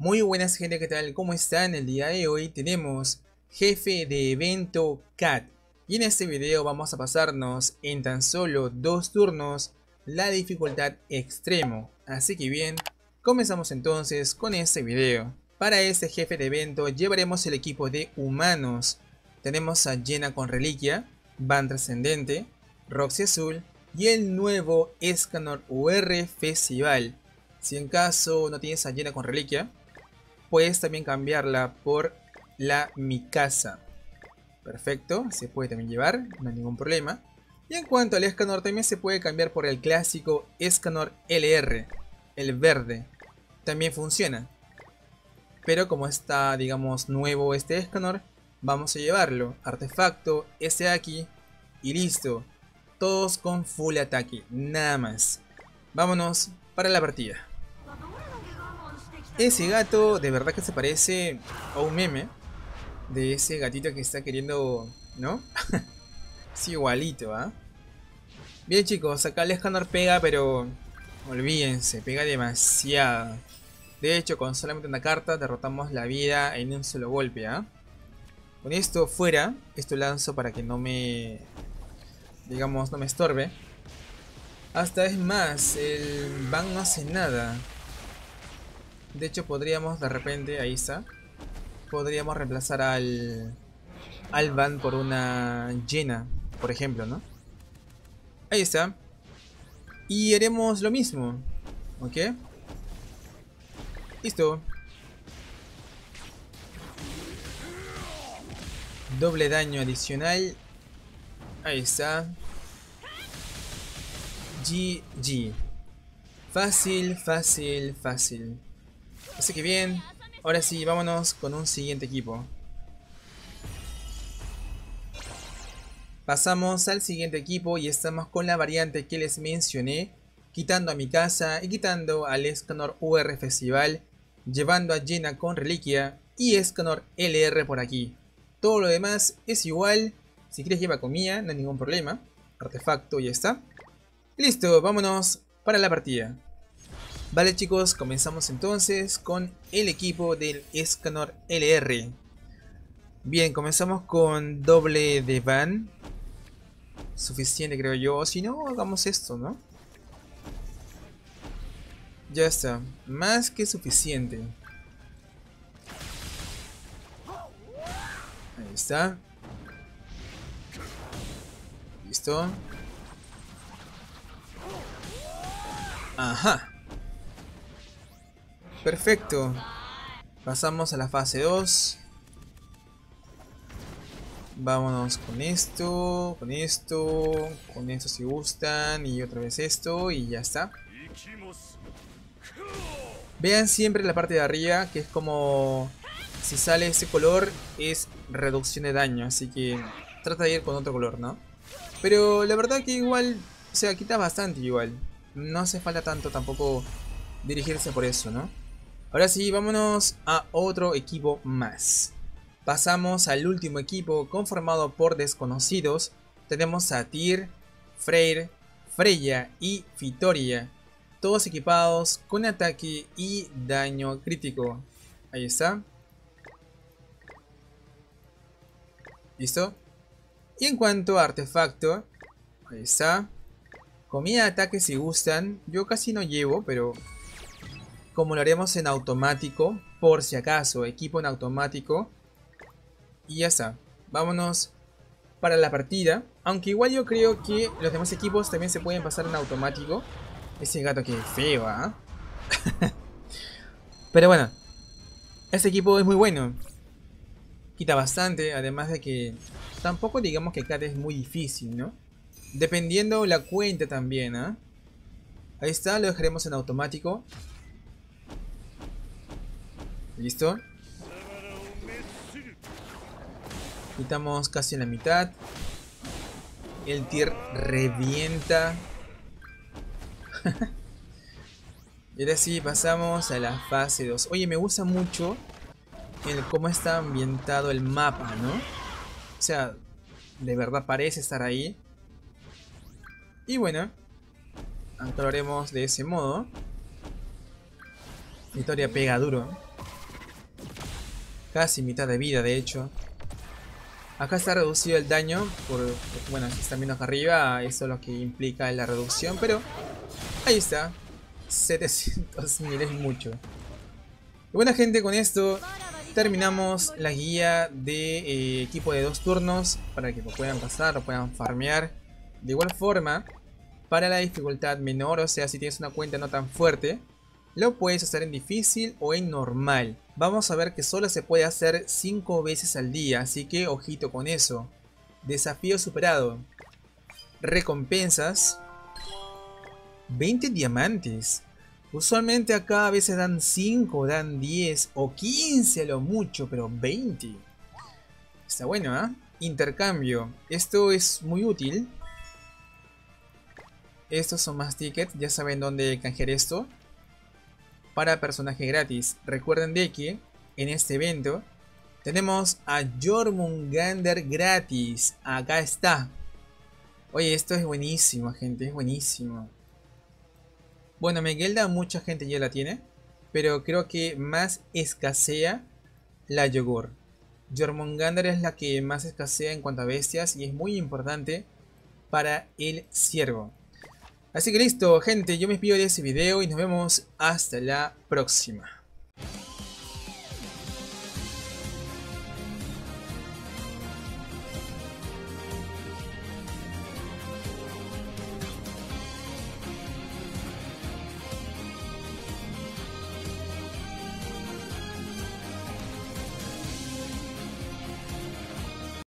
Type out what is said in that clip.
Muy buenas gente, ¿qué tal? ¿Cómo están? El día de hoy tenemos jefe de evento Cat. Y en este video vamos a pasarnos en tan solo 2 turnos la dificultad extremo. Así que bien, comenzamos entonces con este video. Para este jefe de evento llevaremos el equipo de humanos. Tenemos a Jenna con reliquia, Van trascendente, Roxy azul y el nuevo Escanor UR Festival. Si en caso no tienes a Jenna con reliquia, puedes también cambiarla por la Mikasa. Perfecto, se puede también llevar, no hay ningún problema. Y en cuanto al Escanor, también se puede cambiar por el clásico Escanor LR, el verde. También funciona. Pero como está, digamos, nuevo este Escanor, vamos a llevarlo. Artefacto, ese aquí y listo. Todos con full ataque, nada más. Vámonos para la partida. Ese gato de verdad que se parece a un meme de ese gatito que está queriendo, ¿no? Es igualito, ¿ah? Bien chicos, acá el Escanor pega, pero olvídense, pega demasiado. De hecho, con solamente una carta derrotamos la vida en un solo golpe, ¿ah? Con esto fuera, esto lanzo para que no me, digamos, no me estorbe. Hasta es más, el Van no hace nada. De hecho podríamos de repente, ahí está, podríamos reemplazar al Van por una Jenna, por ejemplo, ¿no? Ahí está. Y haremos lo mismo, ¿ok? Listo. Doble daño adicional. Ahí está. GG. Fácil, fácil, fácil. Así que bien, ahora sí, vámonos con un siguiente equipo. Pasamos al siguiente equipo y estamos con la variante que les mencioné, quitando a Mikasa y quitando al Escanor UR Festival, llevando a Jenna con reliquia y Escanor LR por aquí. Todo lo demás es igual, si quieres lleva comida, no hay ningún problema. Artefacto, ya está. Listo, vámonos para la partida. Vale chicos, comenzamos entonces con el equipo del Escanor LR. Bien, comenzamos con doble de Van. Suficiente creo yo, o si no, hagamos esto, ¿no? Ya está, más que suficiente. Ahí está. Listo. Ajá. Perfecto. Pasamos a la fase 2. Vámonos con esto, con esto, con esto si gustan y otra vez esto y ya está. Vean siempre la parte de arriba que es como si sale ese color es reducción de daño, así que trata de ir con otro color, ¿no? Pero la verdad que igual, o sea, quita bastante igual. No hace falta tanto tampoco dirigirse por eso, ¿no? Ahora sí, vámonos a otro equipo más. Pasamos al último equipo conformado por desconocidos. Tenemos a Tyr, Freyr, Freya y Fitoria. Todos equipados con ataque y daño crítico. Ahí está. ¿Listo? Y en cuanto a artefacto, ahí está. Comida de ataque si gustan. Yo casi no llevo, pero como lo haremos en automático, por si acaso, equipo en automático. Y ya está, vámonos para la partida. Aunque igual yo creo que los demás equipos también se pueden pasar en automático. Ese gato que feo, ¿ah? Pero bueno, este equipo es muy bueno. Quita bastante, además de que tampoco digamos que Cat es muy difícil, ¿no? Dependiendo la cuenta también, ¿ah? Ahí está, lo dejaremos en automático. Listo. Quitamos casi la mitad. El Tyr revienta. Y ahora sí pasamos a la fase 2. Oye, me gusta mucho el cómo está ambientado el mapa, ¿no? O sea, de verdad parece estar ahí. Y bueno, aunque lo haremos de ese modo. Victoria pega duro. Casi mitad de vida, de hecho. Acá está reducido el daño. Bueno, si están viendo acá arriba, eso es lo que implica la reducción. Pero ahí está. 700.000 es mucho. Y bueno, gente, con esto terminamos la guía de equipo de 2 turnos. Para que lo puedan pasar, lo puedan farmear. De igual forma, para la dificultad menor, o sea, si tienes una cuenta no tan fuerte, lo puedes hacer en difícil o en normal. Vamos a ver que solo se puede hacer 5 veces al día, así que ojito con eso. Desafío superado. Recompensas. 20 diamantes. Usualmente acá a veces dan 5, dan 10 o 15 a lo mucho, pero 20. Está bueno, ¿eh? Intercambio. Esto es muy útil. Estos son más tickets, ya saben dónde canjear esto. Para personaje gratis. Recuerden de que en este evento tenemos a Jormungandr gratis. Acá está. Oye, esto es buenísimo, gente, es buenísimo. Bueno, Megelda mucha gente ya la tiene, pero creo que más escasea la Yogur. Jormungandr es la que más escasea en cuanto a bestias y es muy importante para el ciervo. Así que listo, gente, yo me despido de este video y nos vemos hasta la próxima.